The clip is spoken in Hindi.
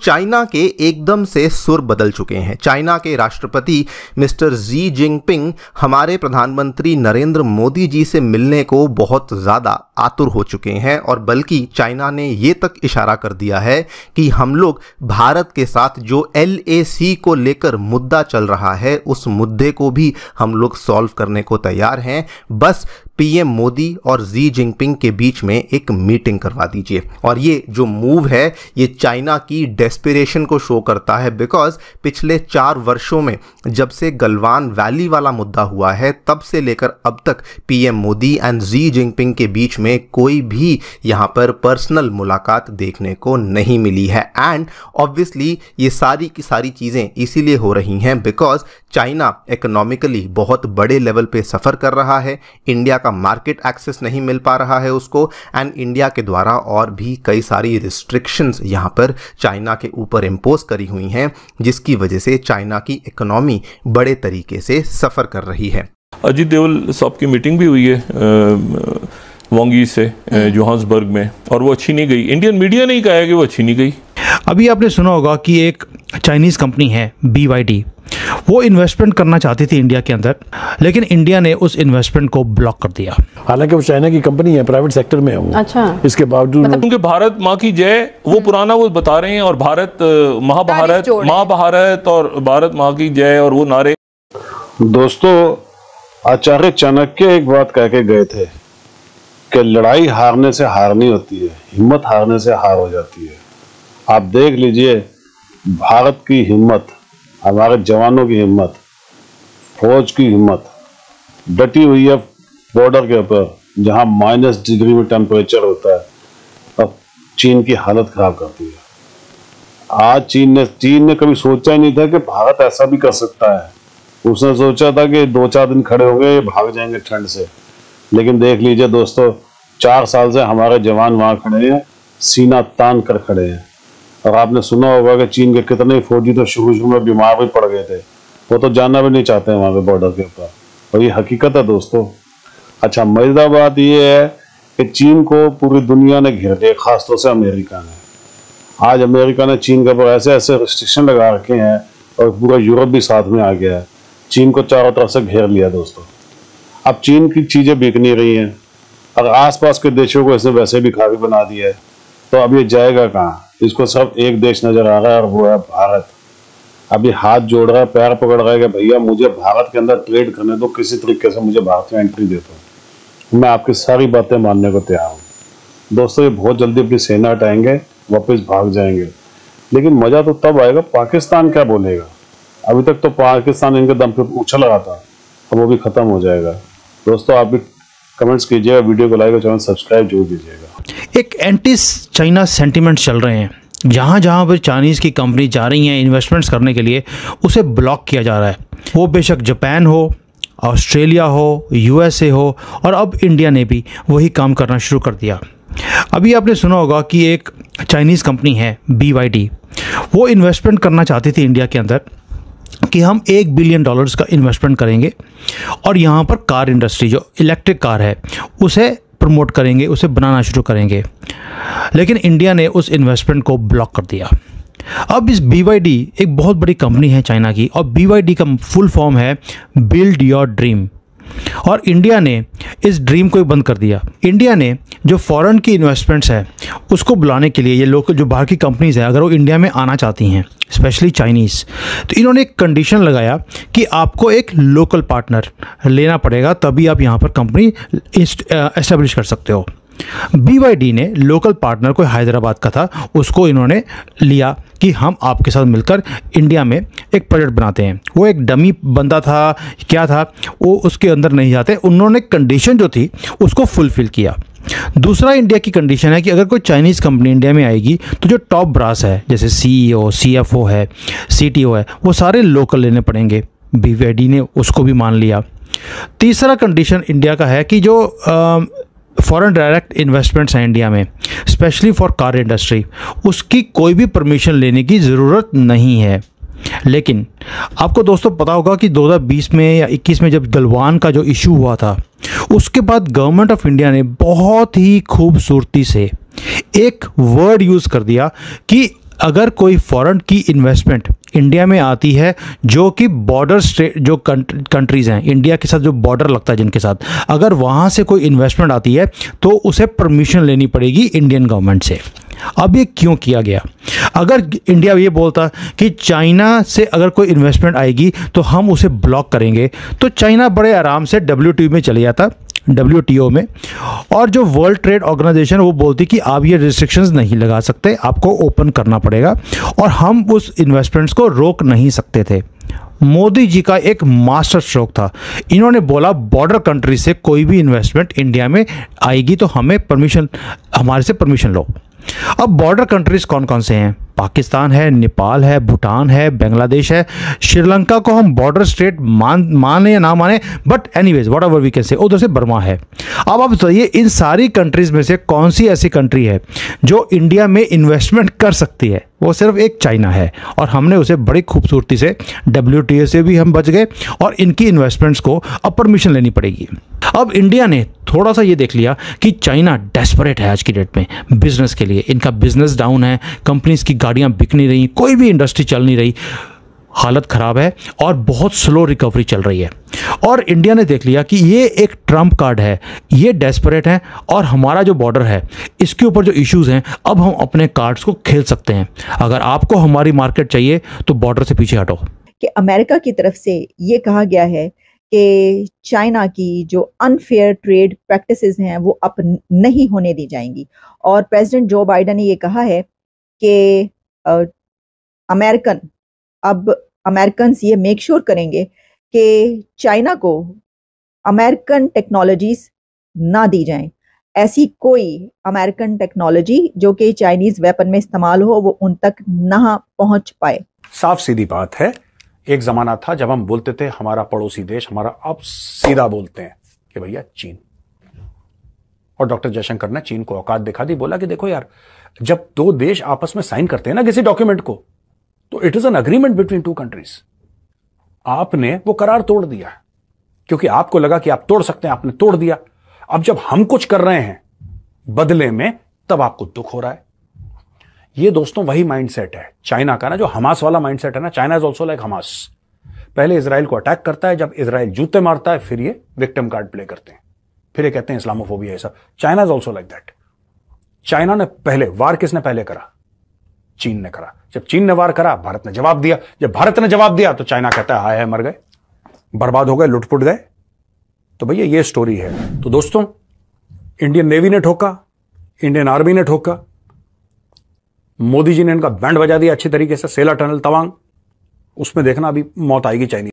चाइना के एकदम से सुर बदल चुके हैं। चाइना के राष्ट्रपति मिस्टर जी जिनपिंग हमारे प्रधानमंत्री नरेंद्र मोदी जी से मिलने को बहुत ज़्यादा आतुर हो चुके हैं और बल्कि चाइना ने ये तक इशारा कर दिया है कि हम लोग भारत के साथ जो LAC को लेकर मुद्दा चल रहा है उस मुद्दे को भी हम लोग सॉल्व करने को तैयार हैं। बस PM मोदी और जी जिनपिंग के बीच में एक मीटिंग करवा दीजिए। और ये जो मूव है ये चाइना की डेस्पिरेशन को शो करता है, बिकॉज पिछले 4 वर्षों में जब से गलवान वैली वाला मुद्दा हुआ है तब से लेकर अब तक PM Modi and Xi Jinping के बीच में कोई भी यहाँ पर पर्सनल मुलाकात देखने को नहीं मिली है। एंड ऑब्वियसली ये सारी की सारी चीज़ें इसीलिए हो रही हैं बिकॉज चाइना इकोनॉमिकली बहुत बड़े लेवल पे सफ़र कर रहा है, इंडिया का मार्केट एक्सेस नहीं मिल पा रहा है उसको, एंड इंडिया के द्वारा और भी कई सारी रिस्ट्रिक्शंस यहाँ पर चाइना के ऊपर इम्पोज करी हुई हैं जिसकी वजह से चाइना की इकोनॉमी बड़े तरीके से सफ़र कर रही है। अजीत देवल साहब की मीटिंग भी हुई है वांगी से जोहान्सबर्ग में और वो अच्छी नहीं गई। इंडियन मीडिया ने ही कहा है कि वो अच्छी नहीं गई। अभी आपने सुना होगा कि एक चाइनीज़ कंपनी है BYD, वो इन्वेस्टमेंट करना चाहती थी इंडिया के अंदर, लेकिन इंडिया ने उस इन्वेस्टमेंट को ब्लॉक कर दिया। हालांकि वो चाइना की कंपनी है, प्राइवेट सेक्टर में है वो। अच्छा। इसके बावजूद क्योंकि भारत माँ की जय वो पुराना वो बता रहे हैं और भारत महाभारत और भारत माँ की जय और वो नारे। दोस्तों, आचार्य चाणक्य एक बात कह के गए थे कि लड़ाई हारने से हार नहीं होती है, हिम्मत हारने से हार हो जाती है। आप देख लीजिए भारत की हिम्मत, हमारे जवानों की हिम्मत, फौज की हिम्मत डटी हुई है बॉर्डर के ऊपर जहां -डिग्री में टेम्परेचर होता है। अब चीन की हालत खराब करती है। आज चीन ने कभी सोचा ही नहीं था कि भारत ऐसा भी कर सकता है। उसने सोचा था कि 2-4 दिन खड़े हो गए, भाग जाएंगे ठंड से। लेकिन देख लीजिए दोस्तों, 4 साल से हमारे जवान वहां खड़े हैं, सीना तान कर खड़े हैं। और आपने सुना होगा कि चीन के कितने फौजी तो शुरू में बीमार भी पड़ गए थे, वो तो जाना भी नहीं चाहते हैं वहां पे बॉर्डर के ऊपर, और ये हकीकत है दोस्तों। अच्छा, मजेदार बात ये है कि चीन को पूरी दुनिया ने घेर लिया, खासतौर से अमेरिका ने। आज अमेरिका ने चीन के ऊपर ऐसे ऐसे रिस्ट्रिक्शन लगा रखे हैं और पूरा यूरोप भी साथ में आ गया है, चीन को चारों तरफ से घेर लिया दोस्तों। अब चीन की चीजें बिक नहीं रही हैं और आसपास के देशों को इसने वैसे भी खावी बना दिया है, तो अब ये जाएगा कहाँ? इसको सब एक देश नजर आ रहा है और वो है भारत। अब ये हाथ जोड़ रहा है, पैर पकड़ रहा है कि भैया मुझे भारत के अंदर ट्रेड करने दो, किसी तरीके से मुझे भारत में एंट्री दे दो, मैं आपकी सारी बातें मानने को तैयार हूँ। दोस्तों, ये बहुत जल्दी अपनी सेना हटाएंगे, वापस भाग जाएंगे, लेकिन मजा तो तब आएगा पाकिस्तान क्या बोलेगा। अभी तक तो पाकिस्तान इनके दम पे उछल रहा था, अब वो भी खत्म हो जाएगा। दोस्तों, आप भी कमेंट्स कीजिएगा, वीडियो को लाइक और चैनल सब्सक्राइब जरूर कीजिएगा। एक एंटी चाइना सेंटिमेंट चल रहे हैं, जहाँ जहाँ पर चाइनीज़ की कंपनी जा रही हैं इन्वेस्टमेंट्स करने के लिए, उसे ब्लॉक किया जा रहा है। वो बेशक जापान हो, ऑस्ट्रेलिया हो, USA हो, और अब इंडिया ने भी वही काम करना शुरू कर दिया। अभी आपने सुना होगा कि एक चाइनीज़ कंपनी है BYD, वो इन्वेस्टमेंट करना चाहती थी इंडिया के अंदर कि हम $1 बिलियन का इन्वेस्टमेंट करेंगे और यहाँ पर कार इंडस्ट्री, जो इलेक्ट्रिक कार है, उसे प्रमोट करेंगे, उसे बनाना शुरू करेंगे। लेकिन इंडिया ने उस इन्वेस्टमेंट को ब्लॉक कर दिया। अब इस BYD एक बहुत बड़ी कंपनी है चाइना की, और BYD का फुल फॉर्म है बिल्ड योर ड्रीम, और इंडिया ने इस ड्रीम को बंद कर दिया। इंडिया ने जो फॉरेन की इन्वेस्टमेंट्स है उसको बुलाने के लिए, ये लोकल जो बाहर की कंपनीज़ है, अगर वो इंडिया में आना चाहती हैं, स्पेशली चाइनीज़, तो इन्होंने एक कंडीशन लगाया कि आपको एक लोकल पार्टनर लेना पड़ेगा, तभी आप यहाँ पर कंपनी एस्टेब्लिश कर सकते हो। BYD ने लोकल पार्टनर को हैदराबाद का था, उसको इन्होंने लिया कि हम आपके साथ मिलकर इंडिया में एक प्रोजेक्ट बनाते हैं। वो एक डमी बंदा था, क्या था वो उसके अंदर नहीं जाते, उन्होंने कंडीशन जो थी उसको फुलफ़िल किया। दूसरा इंडिया की कंडीशन है कि अगर कोई चाइनीज़ कंपनी इंडिया में आएगी तो जो टॉप ब्रास है, जैसे CEO, CFO है, CTO है, वो सारे लोकल लेने पड़ेंगे। BYD ने उसको भी मान लिया। तीसरा कंडीशन इंडिया का है कि जो फॉरेन डायरेक्ट इन्वेस्टमेंट्स हैं इंडिया में, स्पेशली फॉर कार इंडस्ट्री, उसकी कोई भी परमिशन लेने की ज़रूरत नहीं है। लेकिन आपको दोस्तों पता होगा कि 2020 में या 21 में जब गलवान का जो इशू हुआ था, उसके बाद गवर्नमेंट ऑफ इंडिया ने बहुत ही खूबसूरती से एक वर्ड यूज़ कर दिया कि अगर कोई फॉरेन की इन्वेस्टमेंट इंडिया में आती है, जो कि बॉर्डर स्टेट जो कंट्रीज़ हैं इंडिया के साथ, जो बॉर्डर लगता है जिनके साथ, अगर वहाँ से कोई इन्वेस्टमेंट आती है तो उसे परमिशन लेनी पड़ेगी इंडियन गवर्नमेंट से। अब ये क्यों किया गया? अगर इंडिया ये बोलता कि चाइना से अगर कोई इन्वेस्टमेंट आएगी तो हम उसे ब्लॉक करेंगे, तो चाइना बड़े आराम से WTO में चले जाता, WTO में, और जो वर्ल्ड ट्रेड ऑर्गेनाइजेशन वो बोलती कि आप ये रिस्ट्रिक्शंस नहीं लगा सकते, आपको ओपन करना पड़ेगा, और हम उस इन्वेस्टमेंट्स को रोक नहीं सकते थे। मोदी जी का एक मास्टर स्ट्रोक था, इन्होंने बोला बॉर्डर कंट्री से कोई भी इन्वेस्टमेंट इंडिया में आएगी तो हमें परमिशन, हमारे से परमिशन लो। अब बॉर्डर कंट्रीज कौन कौन से हैं? पाकिस्तान है, नेपाल है, भूटान है, बांग्लादेश है, श्रीलंका को हम बॉर्डर स्टेट माने या ना माने, but anyways whatever we can say, उधर से बर्मा है। अब आप बताइए इन सारी कंट्रीज में से कौन सी ऐसी कंट्री है जो इंडिया में इन्वेस्टमेंट कर सकती है? वो सिर्फ एक चाइना है, और हमने उसे बड़ी खूबसूरती से WTO से भी हम बच गए, और इनकी इन्वेस्टमेंट्स को अब परमिशन लेनी पड़ेगी। अब इंडिया ने थोड़ा सा ये देख लिया कि चाइना डेस्परेट है आज की डेट में बिजनेस के लिए, इनका बिजनेस डाउन है, कंपनीज की गाड़ियां बिक नहीं रही, कोई भी इंडस्ट्री चल नहीं रही, हालत खराब है और बहुत स्लो रिकवरी चल रही है। और इंडिया ने देख लिया कि ये एक ट्रम्प कार्ड है, ये डेस्परेट है, और हमारा जो बॉर्डर है इसके ऊपर जो इश्यूज हैं, अब हम अपने कार्ड्स को खेल सकते हैं। अगर आपको हमारी मार्केट चाहिए तो बॉर्डर से पीछे हटो। कि अमेरिका की तरफ से ये कहा गया है कि चाइना की जो अनफेयर ट्रेड प्रैक्टिसेस हैं वो अब नहीं होने दी जाएंगी, और प्रेसिडेंट जो बाइडेन ने ये कहा है कि अमेरिकन ये मेक श्योर करेंगे कि चाइना को अमेरिकन टेक्नोलॉजीज ना दी जाएं, ऐसी कोई अमेरिकन टेक्नोलॉजी जो कि चाइनीज वेपन में इस्तेमाल हो वो उन तक ना पहुंच पाए। साफ सीधी बात है, एक जमाना था जब हम बोलते थे हमारा पड़ोसी देश हमारा, अब सीधा बोलते हैं कि भैया चीन। और डॉक्टर जयशंकर ने चीन को औकात दिखा दी, बोला कि देखो यार, जब दो देश आपस में साइन करते हैं ना किसी डॉक्यूमेंट को, तो it is an agreement between two countries. आपने वो करार तोड़ दिया क्योंकि आपको लगा कि आप तोड़ सकते हैं, आपने तोड़ दिया। अब जब हम कुछ कर रहे हैं बदले में, तब आपको दुख हो रहा है। ये दोस्तों वही माइंडसेट है चाइना का ना, जो हमास वाला माइंडसेट है ना। China is also like Hamas, पहले इजराइल को अटैक करता है, जब इजराइल जूते मारता है फिर ये विक्टिम कार्ड प्ले करते हैं, फिर ये कहते हैं इस्लामोफोबिया ऐसा। China is also like that. China ने पहले वार, किसने पहले करा? चीन ने करा। जब चीन ने वार करा, भारत ने जवाब दिया। जब भारत ने जवाब दिया तो चाइना कहता है हाय मर गए, बर्बाद हो गए, लुटपुट गए। तो भैया ये स्टोरी है। तो दोस्तों, इंडियन नेवी ने ठोका, इंडियन आर्मी ने ठोका, मोदी जी ने इनका बैंड बजा दिया अच्छी तरीके से। सेला टनल तवांग, उसमें देखना अभी मौत आएगी चाइनीज।